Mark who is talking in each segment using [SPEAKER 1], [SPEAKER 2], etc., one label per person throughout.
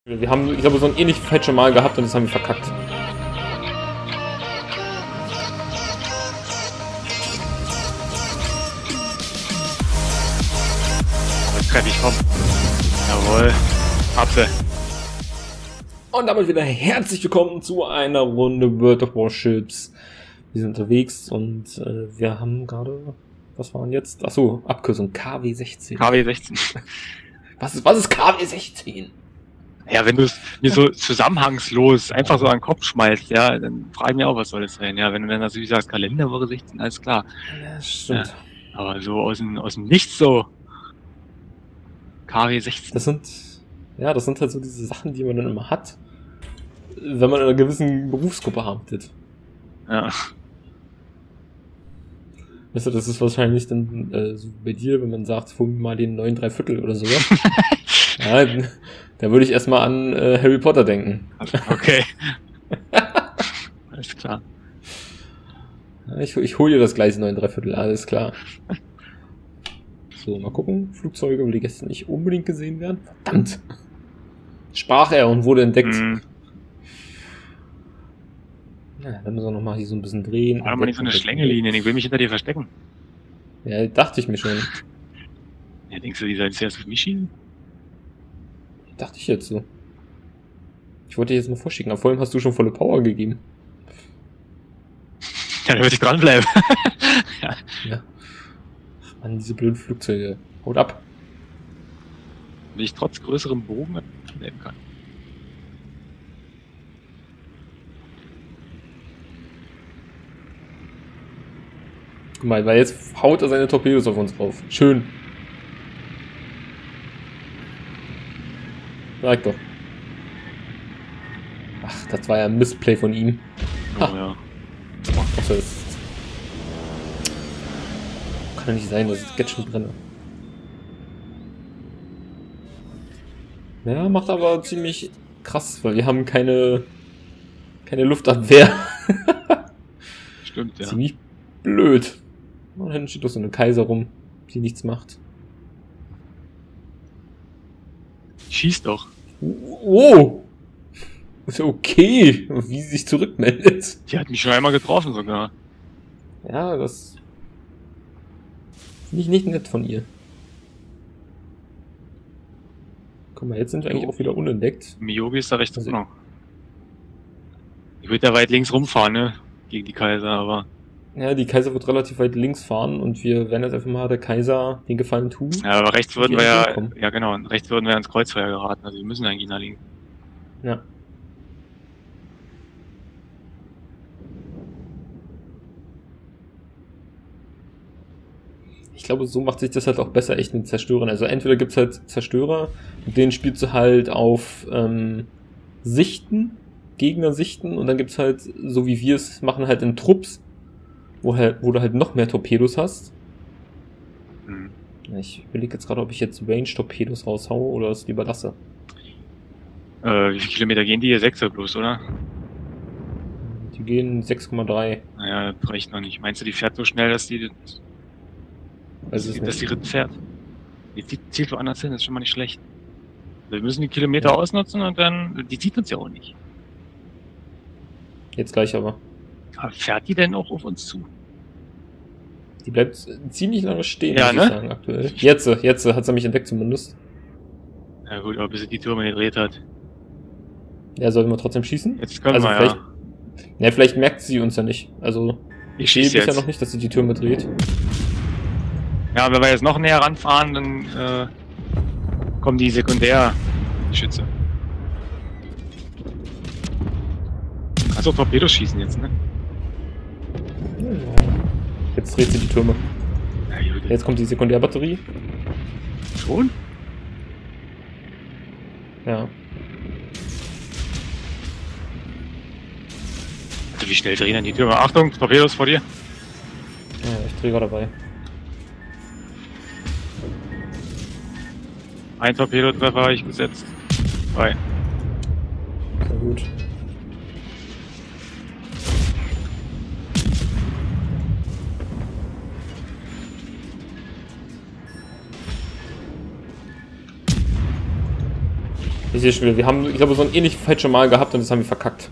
[SPEAKER 1] Wir haben, ich glaube, so ein ähnliches Fight schon mal gehabt und das haben wir verkackt.
[SPEAKER 2] Jetzt treffe ich, komm. Jawohl. Hab sie.
[SPEAKER 1] Und damit wieder herzlich willkommen zu einer Runde World of Warships. Wir sind unterwegs und wir haben gerade, was waren jetzt? Achso, Abkürzung KW16.
[SPEAKER 2] KW16.
[SPEAKER 1] Was ist KW16?
[SPEAKER 2] Ja, wenn du es mir so zusammenhangslos einfach so an den Kopf schmeißt, ja, dann frage ich mich auch, was soll das sein? Ja, wenn du dann natürlich sagst, Kalenderwoche 16, alles klar.
[SPEAKER 1] Ja, stimmt.
[SPEAKER 2] Ja, aber so aus dem Nichts so. KW16.
[SPEAKER 1] Das sind halt so diese Sachen, die man dann immer hat, wenn man in einer gewissen Berufsgruppe arbeitet.
[SPEAKER 2] Ja.
[SPEAKER 1] Weißt du, das ist wahrscheinlich dann so bei dir, wenn man sagt, hol mir mal den 9 3/4 oder sowas. Ja, da würde ich erstmal an Harry Potter denken.
[SPEAKER 2] Okay. Alles klar.
[SPEAKER 1] Ja, ich hole dir das gleich 9 3/4, alles klar. So, mal gucken. Flugzeuge, weil die gestern nicht unbedingt gesehen werden. Verdammt! Sprach er und wurde entdeckt. Ja, dann müssen wir nochmal hier so ein bisschen drehen.
[SPEAKER 2] Warte mal nicht so eine Schlängelinie, ich will mich hinter dir verstecken.
[SPEAKER 1] Ja, dachte ich mir schon.
[SPEAKER 2] Ja, denkst du, die sollen zuerst auf mich schießen?
[SPEAKER 1] Dachte ich jetzt so. Ich wollte dich jetzt mal vorschicken, aber vorhin hast du schon volle Power gegeben.
[SPEAKER 2] Ja, da würde ich dranbleiben. Ja.
[SPEAKER 1] Ja. Ach Mann, diese blöden Flugzeuge. Haut ab.
[SPEAKER 2] Wenn ich trotz größerem Bogen nehmen kann.
[SPEAKER 1] Guck mal, weil jetzt haut er seine Torpedos auf uns drauf. Schön. Sag doch. Ach, das war ja ein Missplay von ihm.
[SPEAKER 2] Oh ja.
[SPEAKER 1] Ach, das kann ja nicht sein, dass ich jetzt schon brenne. Ja, macht aber ziemlich krass, weil wir haben keine Luftabwehr.
[SPEAKER 2] Stimmt, ja.
[SPEAKER 1] Ziemlich blöd. Und dann steht doch so eine Kaiser rum, die nichts macht.
[SPEAKER 2] Schieß doch.
[SPEAKER 1] Oh! Ist ja okay, wie sie sich zurückmeldet.
[SPEAKER 2] Die hat mich schon einmal getroffen sogar.
[SPEAKER 1] Ja, das finde ich nicht nett von ihr. Guck mal, jetzt sind wir eigentlich auch wieder unentdeckt.
[SPEAKER 2] Miyogi ist da rechts
[SPEAKER 1] Also-
[SPEAKER 2] noch. Ich würde da weit links rumfahren, ne? Gegen die Kaiser, aber.
[SPEAKER 1] Ja, die Kaiser wird relativ weit links fahren und wir werden jetzt einfach mal der Kaiser den Gefallen tun.
[SPEAKER 2] Ja, aber rechts würden
[SPEAKER 1] Die
[SPEAKER 2] wir ja.
[SPEAKER 1] entgegenkommen.
[SPEAKER 2] Ja, genau. Und rechts würden wir ins Kreuzfeuer geraten. Also wir müssen eigentlich nach links.
[SPEAKER 1] Ja. Ich glaube, so macht sich das halt auch besser echt mit Zerstörern. Also entweder gibt's halt Zerstörer, mit denen spielst du halt auf Sichten, Gegner sichten, und dann gibt's halt, so wie wir es machen, halt in Trupps, wo du halt noch mehr Torpedos hast.
[SPEAKER 2] Hm.
[SPEAKER 1] Ja, ich überlege jetzt gerade, ob ich jetzt Range-Torpedos raushaue oder es lieber lasse.
[SPEAKER 2] Wie viele Kilometer gehen die hier? 6 bloß, oder?
[SPEAKER 1] Die gehen 6,3.
[SPEAKER 2] Naja, das reicht noch nicht. Meinst du, die fährt so schnell, dass die
[SPEAKER 1] Also ist
[SPEAKER 2] dass die
[SPEAKER 1] nicht.
[SPEAKER 2] Ritt fährt? Die zielt woanders hin, das ist schon mal nicht schlecht. Wir müssen die Kilometer
[SPEAKER 1] Ja.
[SPEAKER 2] ausnutzen und dann. Die sieht uns ja auch nicht.
[SPEAKER 1] Jetzt gleich aber.
[SPEAKER 2] Aber fährt die denn auch auf uns zu?
[SPEAKER 1] Die bleibt ziemlich lange stehen,
[SPEAKER 2] Ja,
[SPEAKER 1] muss
[SPEAKER 2] ne?
[SPEAKER 1] ich sagen, aktuell. Jetzt hat sie mich entdeckt zumindest.
[SPEAKER 2] Ja gut, aber bis sie die Türme gedreht hat.
[SPEAKER 1] Ja, sollten wir trotzdem schießen?
[SPEAKER 2] Jetzt können
[SPEAKER 1] Also
[SPEAKER 2] wir
[SPEAKER 1] vielleicht,
[SPEAKER 2] ja.
[SPEAKER 1] ja, vielleicht merkt sie uns ja nicht. Also,
[SPEAKER 2] Ich
[SPEAKER 1] sehe
[SPEAKER 2] schieße
[SPEAKER 1] bisher
[SPEAKER 2] jetzt.
[SPEAKER 1] noch nicht, dass sie die Türme dreht.
[SPEAKER 2] Ja, wenn wir jetzt noch näher ranfahren, dann kommen die Sekundärschütze. Kannst auch Torpedos schießen jetzt, ne?
[SPEAKER 1] Jetzt dreht sie die Türme.
[SPEAKER 2] Ja, gut.
[SPEAKER 1] Jetzt kommt die Sekundärbatterie.
[SPEAKER 2] Schon?
[SPEAKER 1] Ja.
[SPEAKER 2] Also wie schnell drehen dann die Türme? Achtung, Torpedos vor dir.
[SPEAKER 1] Ja, ich drehe gerade dabei.
[SPEAKER 2] Ein Torpedotreffer habe ich gesetzt. 3.
[SPEAKER 1] Sehr gut. Ich sehe schon wieder, wir haben, ich glaube, so ein ähnliches Fight schon mal gehabt und das haben wir verkackt.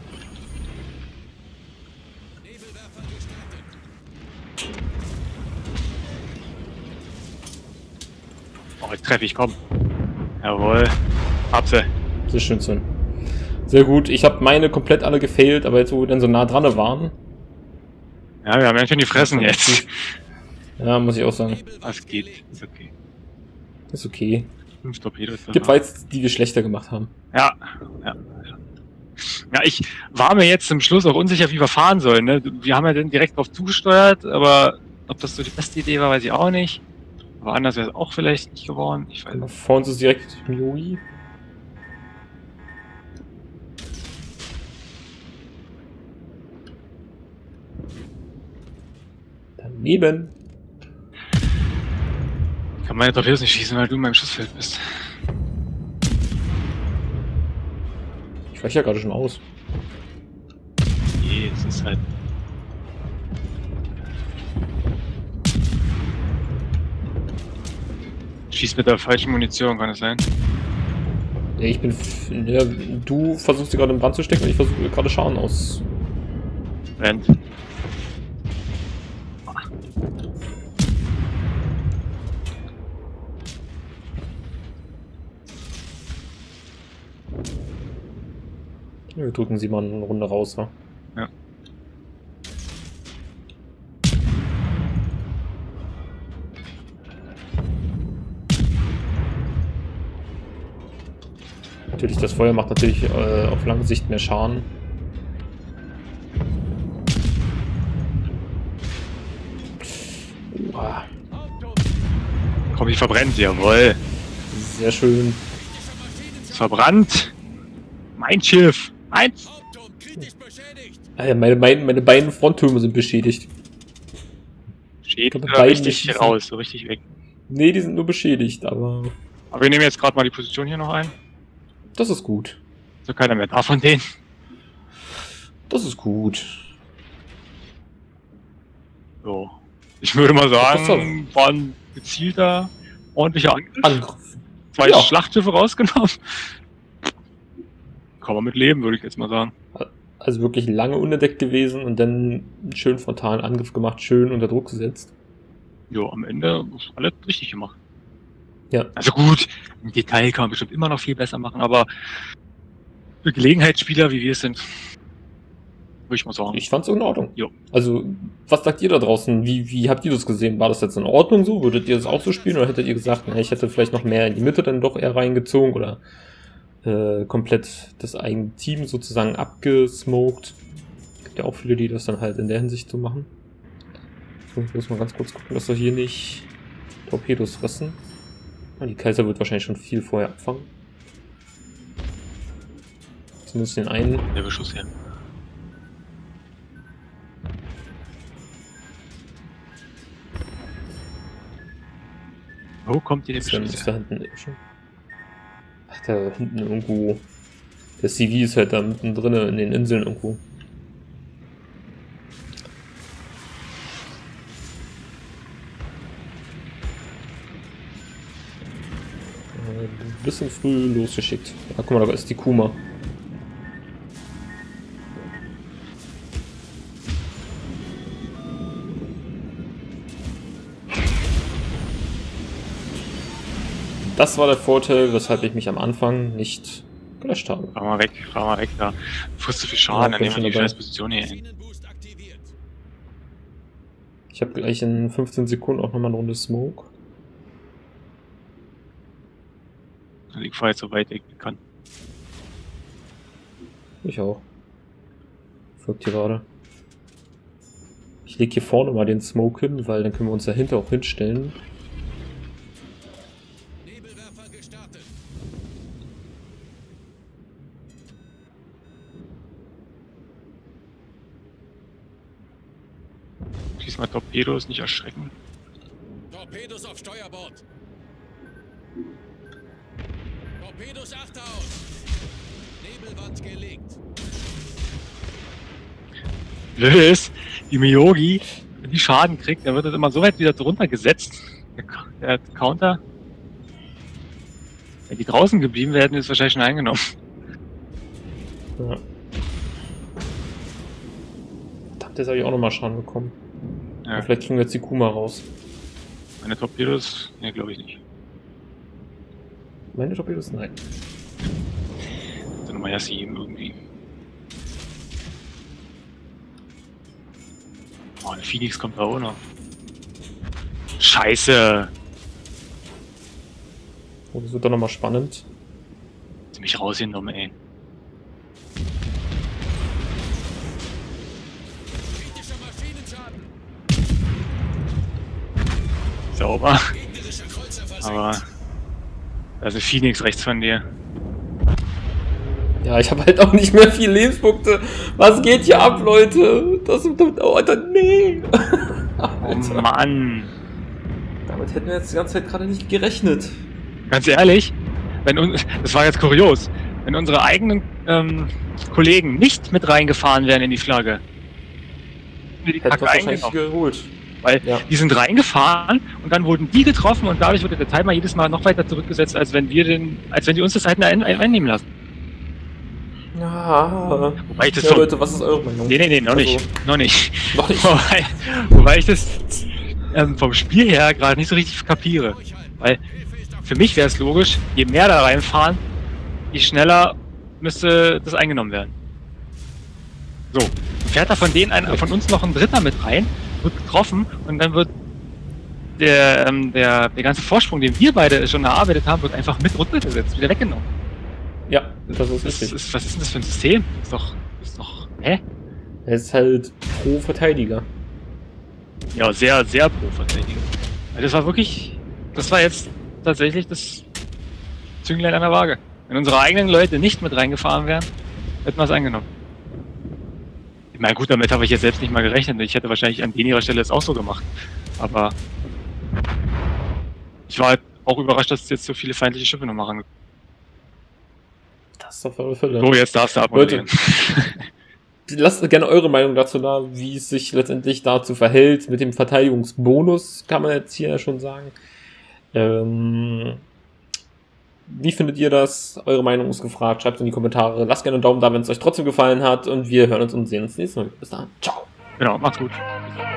[SPEAKER 2] Oh, jetzt treffe ich, komm. Jawohl. Hab sie.
[SPEAKER 1] Sehr schön, Sven. Sehr gut. Ich habe meine komplett alle gefailt, aber jetzt, wo wir dann so nah dran waren.
[SPEAKER 2] Ja, wir haben einfach die Fressen jetzt.
[SPEAKER 1] Ja, muss ich auch sagen.
[SPEAKER 2] Das geht. Ist okay.
[SPEAKER 1] Ist okay.
[SPEAKER 2] 5 Torpedos.
[SPEAKER 1] Gibt Fights, die wir schlechter gemacht haben.
[SPEAKER 2] Ja. Ja, ich war mir jetzt zum Schluss auch unsicher, wie wir fahren sollen. Ne? Wir haben ja dann direkt drauf zugesteuert, aber ob das so die beste Idee war, weiß ich auch nicht. Aber anders wäre es auch vielleicht nicht geworden. Ich weiß nicht.
[SPEAKER 1] Vor uns ist direkt Miyogi. Daneben.
[SPEAKER 2] Ich kann meine Torpedos nicht schießen, weil du in meinem Schussfeld bist.
[SPEAKER 1] Ich weiche ja gerade schon aus.
[SPEAKER 2] Nee, es ist halt... Schießt mit der falschen Munition, kann es sein?
[SPEAKER 1] Nee, ich bin. Ja, du versuchst sie gerade im Brand zu stecken und ich versuche gerade Schaden aus.
[SPEAKER 2] Brennt.
[SPEAKER 1] Wir drücken sie mal eine Runde raus, wa?
[SPEAKER 2] Ja.
[SPEAKER 1] Natürlich, das Feuer macht natürlich auf lange Sicht mehr Schaden. Uah.
[SPEAKER 2] Komm, ich verbrennt, jawohl.
[SPEAKER 1] Sehr schön.
[SPEAKER 2] Ist verbrannt. Mein Schiff. Meins.
[SPEAKER 1] Alter, meine beiden Fronttürme sind beschädigt.
[SPEAKER 2] Steht
[SPEAKER 1] Ich glaub,
[SPEAKER 2] richtig
[SPEAKER 1] beiden
[SPEAKER 2] raus, so richtig weg.
[SPEAKER 1] Nee, die sind nur beschädigt, aber
[SPEAKER 2] Aber wir nehmen jetzt gerade mal die Position hier noch ein.
[SPEAKER 1] das ist gut.
[SPEAKER 2] So keiner mehr da von denen.
[SPEAKER 1] Das ist gut.
[SPEAKER 2] So. Ich würde mal
[SPEAKER 1] Das
[SPEAKER 2] sagen, war ein gezielter, ordentlicher Angriff.
[SPEAKER 1] Angriff.
[SPEAKER 2] 2
[SPEAKER 1] Ja.
[SPEAKER 2] Schlachtschiffe rausgenommen. Kann man mit leben, würde ich jetzt mal sagen.
[SPEAKER 1] Also wirklich lange unentdeckt gewesen und dann einen schönen frontalen Angriff gemacht, schön unter Druck gesetzt.
[SPEAKER 2] Jo, am Ende ist alles richtig gemacht.
[SPEAKER 1] Ja.
[SPEAKER 2] Also gut, im Detail kann man bestimmt immer noch viel besser machen, aber für Gelegenheitsspieler, wie wir es sind, würde ich mal sagen.
[SPEAKER 1] Ich fand's in Ordnung.
[SPEAKER 2] Jo.
[SPEAKER 1] Also, was sagt ihr da draußen? Wie habt ihr das gesehen? War das jetzt in Ordnung so? Würdet ihr das auch so spielen? Oder hättet ihr gesagt, na, ich hätte vielleicht noch mehr in die Mitte dann doch eher reingezogen? Oder komplett das eigene Team sozusagen abgesmoked? Gibt ja auch viele, die das dann halt in der Hinsicht so machen. So, ich muss mal ganz kurz gucken, dass wir hier nicht Torpedos fressen. Die Kaiser wird wahrscheinlich schon viel vorher abfangen. Zumindest den einen.
[SPEAKER 2] Der Beschuss her. Wo kommt ihr der
[SPEAKER 1] Sven
[SPEAKER 2] Beschuss
[SPEAKER 1] ist
[SPEAKER 2] her?
[SPEAKER 1] da hinten schon. Ach, da hinten irgendwo. Der CV ist halt da mittendrin in den Inseln irgendwo. Ein bisschen früh losgeschickt. Ah, guck mal, da ist die Kuma. Das war der Vorteil, weshalb ich mich am Anfang nicht gelöscht habe.
[SPEAKER 2] Fahr mal weg, da. Du frisst zu viel Schaden,
[SPEAKER 1] Ja,
[SPEAKER 2] dann nehmen wir die
[SPEAKER 1] dabei.
[SPEAKER 2] scheiß Position hier hin.
[SPEAKER 1] Ich habe gleich in 15 Sekunden auch nochmal eine Runde Smoke.
[SPEAKER 2] Also ich fahre jetzt so weit ich kann.
[SPEAKER 1] Ich auch. Folgt hier gerade. Ich lege hier vorne mal den Smoke hin, weil dann können wir uns dahinter auch hinstellen.
[SPEAKER 3] Nebelwerfer gestartet.
[SPEAKER 2] Schieß mal Torpedos, nicht erschrecken.
[SPEAKER 3] Torpedos auf Steuerbord. Torpedos Achterhaus. Nebelwand gelegt.
[SPEAKER 2] Blöd ist, die Miyogi, wenn die Schaden kriegt, dann wird das immer so weit wieder drunter gesetzt. Der Counter. Wenn die draußen geblieben wären, ist es wahrscheinlich schon eingenommen.
[SPEAKER 1] Ja. Verdammt, jetzt habe ich auch nochmal Schaden bekommen.
[SPEAKER 2] Ja.
[SPEAKER 1] Aber vielleicht kriegen wir jetzt die Kuma raus.
[SPEAKER 2] Meine Torpedos? Ne, glaube ich nicht.
[SPEAKER 1] Meine Torpedos? Nein.
[SPEAKER 2] Dann nochmal erst jedem irgendwie. Oh, eine Phoenix kommt da auch noch. Scheiße!
[SPEAKER 1] Oh, das wird doch nochmal spannend.
[SPEAKER 2] Ziemlich rausgenommen, ey.
[SPEAKER 3] Kritischer Maschinenschaden.
[SPEAKER 2] Sauber.
[SPEAKER 3] Gegnerischer Kreuzer versenkt.
[SPEAKER 2] Aber da ist eine Phoenix rechts von dir.
[SPEAKER 1] Ja, ich habe halt auch nicht mehr viel Lebenspunkte. Was geht hier ab, Leute? Das ist doch... Oh, Alter, nee!
[SPEAKER 2] Oh Mann!
[SPEAKER 1] Damit hätten wir jetzt die ganze Zeit gerade nicht gerechnet.
[SPEAKER 2] Ganz ehrlich, das war jetzt kurios, wenn unsere eigenen Kollegen nicht mit reingefahren wären in die Flagge, hätten wir die
[SPEAKER 1] Hätten wir
[SPEAKER 2] Kacke
[SPEAKER 1] wahrscheinlich
[SPEAKER 2] eingenommen.
[SPEAKER 1] geholt.
[SPEAKER 2] Weil
[SPEAKER 1] Ja.
[SPEAKER 2] die sind reingefahren und dann wurden die getroffen und dadurch wurde der Timer jedes Mal noch weiter zurückgesetzt, als wenn die uns das hätten einnehmen lassen.
[SPEAKER 1] Ja.
[SPEAKER 2] Wobei ich das
[SPEAKER 1] Ja,
[SPEAKER 2] so...
[SPEAKER 1] Leute, was ist eure Meinung?
[SPEAKER 2] Nee, noch nicht.
[SPEAKER 1] Also,
[SPEAKER 2] Noch nicht.
[SPEAKER 1] noch nicht.
[SPEAKER 2] Wobei ich das vom Spiel her gerade nicht so richtig kapiere. Weil für mich wäre es logisch, je mehr da reinfahren, je schneller müsste das eingenommen werden. So, dann fährt da von von uns noch ein Dritter mit rein, wird getroffen und dann wird der ganze Vorsprung, den wir beide schon erarbeitet haben, wird einfach mit runtergesetzt, wieder weggenommen.
[SPEAKER 1] Ja, das ist richtig.
[SPEAKER 2] Was ist denn das für ein System? Ist doch, hä?
[SPEAKER 1] Er ist halt pro Verteidiger.
[SPEAKER 2] Ja, sehr, sehr pro Verteidiger. Also das war jetzt tatsächlich das Zünglein an der Waage. Wenn unsere eigenen Leute nicht mit reingefahren wären, hätten wir es eingenommen. Ich meine, gut, damit habe ich jetzt selbst nicht mal gerechnet. Ich hätte wahrscheinlich an ihrer Stelle es auch so gemacht. Aber ich war halt auch überrascht, dass jetzt so viele feindliche Schiffe nochmal rangekommen
[SPEAKER 1] Das ist auf alle Fälle.
[SPEAKER 2] sind. So, jetzt darfst du abmoderieren.
[SPEAKER 1] Lasst gerne eure Meinung dazu da, wie es sich letztendlich dazu verhält. Mit dem Verteidigungsbonus kann man jetzt hier schon sagen. Wie findet ihr das? Eure Meinung ist gefragt. Schreibt es in die Kommentare. Lasst gerne einen Daumen da, wenn es euch trotzdem gefallen hat. Und wir hören uns und sehen uns nächstes Mal. Bis dann. Ciao.
[SPEAKER 2] Genau, macht's gut.